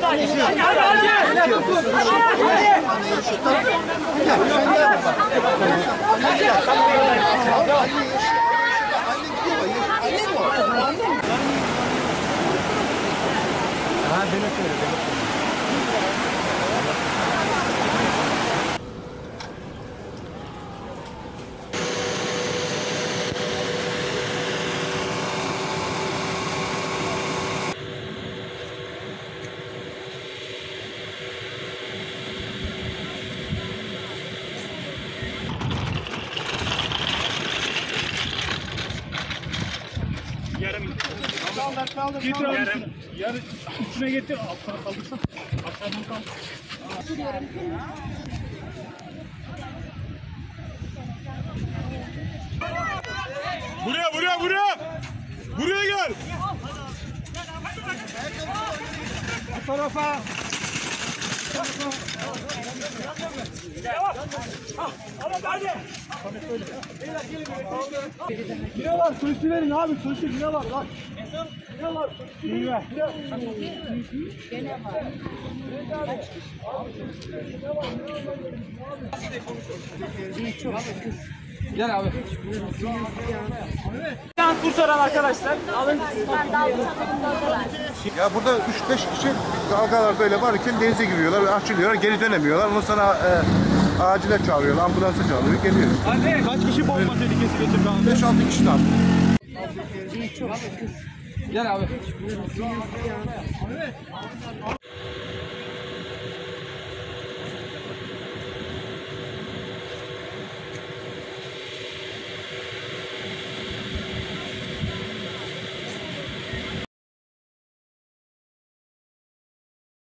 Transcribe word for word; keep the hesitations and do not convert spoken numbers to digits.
Kaldır kaldır. Getir yarım. Yarım üstüne getir. Altına kaldırsan. Aşağıdan kaldır. Buraya buraya buraya. Buraya gel. Bu tarafa. Yine var, sözü verin abi, sözü yine var lan. Yine var, sözü ver. Yine var. Gel abi. Yan kurtaran arkadaşlar. Alın. Ya burada üç beş kişi dalgalar böyle varken denize giriyorlar, açılıyorlar, geri dönemiyorlar. Ondan sonra e, acile çağırıyorlar, ambulansa çağırıyor, geliyor. Anne kaç kişi bomba tehlikesi geçirdi abi? beş altı kişi daha. Gel abi.